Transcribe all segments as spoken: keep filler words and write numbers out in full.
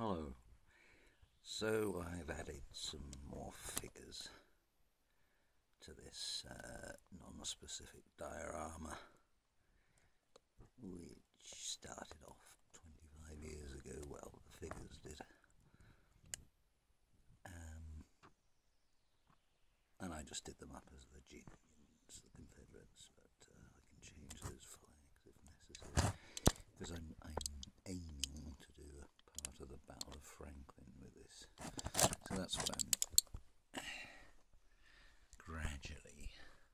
Hello. So I've added some more figures to this uh, non-specific diorama, which started off twenty-five years ago. Well, the figures did. Um, and I just did them up as Virginians, the Confederates, but uh, I can change those flags if necessary, because I'm, I'm aiming to do a part of the Battle of Franklin with this. So that's what I'm gradually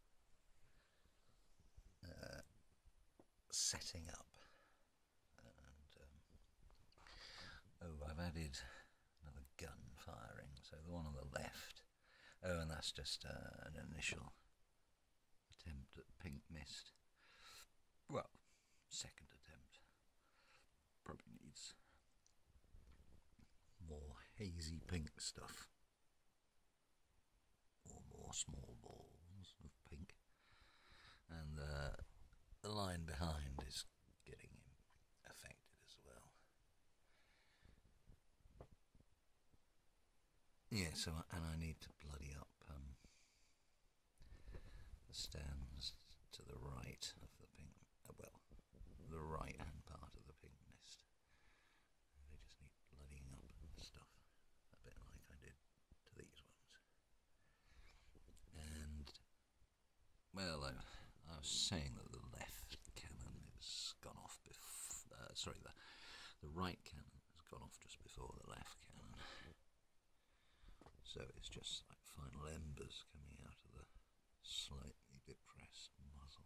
uh, setting up. And um, oh, I've added another gun firing. So the one on the left. Oh, and that's just uh, an initial attempt at pink mist. Well, second attempt. Probably needs more hazy pink stuff, or more small balls of pink, and uh, the line behind is getting affected as well. Yeah, so and I need to bloody up um, the stands to the right of the pink, uh, well, the right hand part of the pink mist. They just need bloodying up and stuff, a bit like I did to these ones. And, well, I, I was saying that the left cannon has gone off before, uh, sorry, the, the right cannon has gone off just before the left cannon. So it's just like final embers coming out of the slightly depressed muzzle.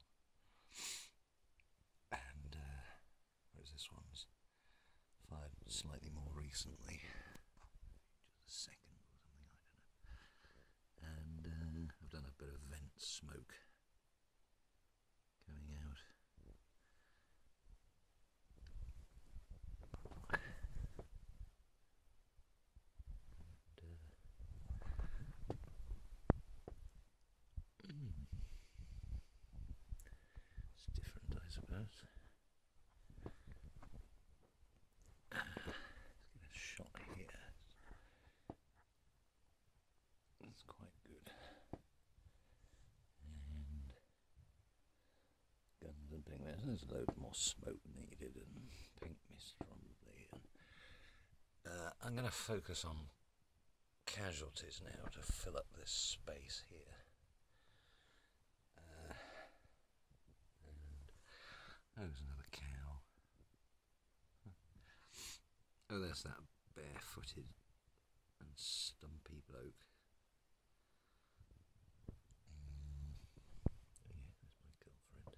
And, uh, whereas this one's fired slightly more recently, just a second or something, I don't know. And uh, I've done a bit of vent smoke coming out. And, uh, it's different, I suppose. Let's get a shot here. That's quite good. And guns and pink mist. There's a load more smoke needed and pink mist probably. And, uh, I'm going to focus on casualties now to fill up this space here. Uh, and oh, there's another cow. Oh, there's that barefooted and stumpy bloke. Mm. Oh yeah, there's my girlfriend.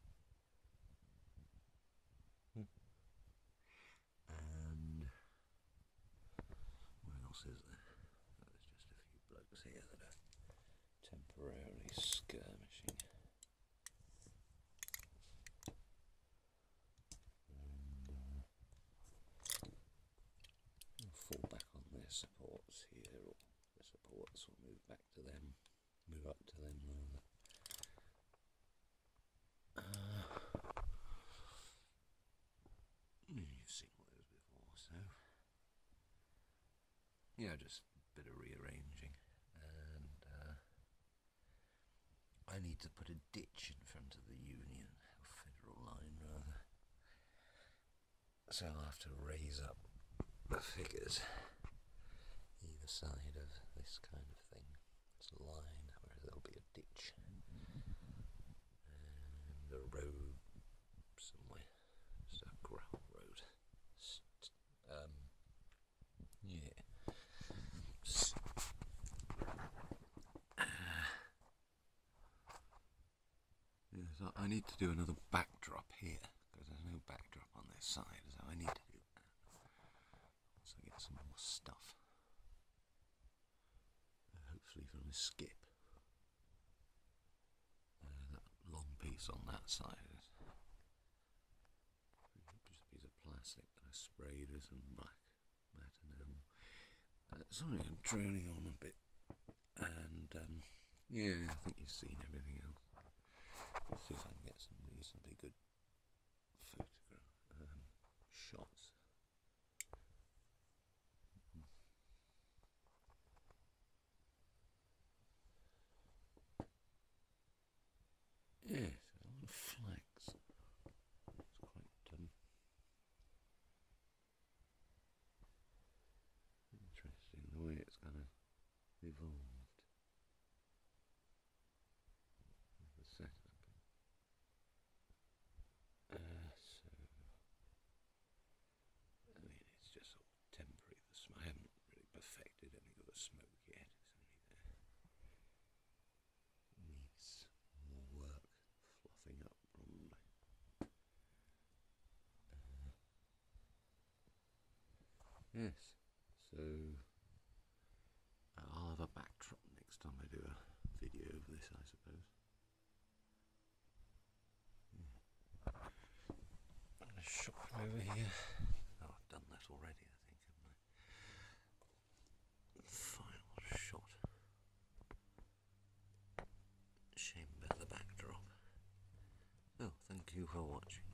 Hmm. And what else is there? Oh, there's just a few blokes here that are temporarily skirmishing. And uh, I'll fall back on their supports here, or the supports will move back to them, move up to them rather. Uh, you've seen all those before, so yeah, just a bit of rearranging. And uh, I need to put a ditch in front of the Union, or Federal line rather. So I'll have to raise up the figures either side of this kind of thing. It's a line where there'll be a ditch and a road somewhere. It's a gravel road. St- um, yeah. S- yeah, so I need to do another backdrop here, because there's no backdrop on this side, so I need to do that. So I get some more stuff. Uh, hopefully from a skip. Uh, that long piece on that side is just a piece of plastic that I sprayed with some black matte enamel. Uh, sorry, I'm droning on a bit. And um, yeah, I think you've seen everything else. Let's see if I can get some reasonably good photograph um, shots. evolved the setup. Uh, so, I mean, it's just sort of temporary. The sm I haven't really perfected any of the smoke yet. It's only there. Needs more work, fluffing up probably. Uh, yes, so I'll have a backdrop next time I do a video of this, I suppose. I'm going to shop over here. Oh, I've done that already, I think, haven't I? Final shot. Shame about the backdrop. Oh, thank you for watching.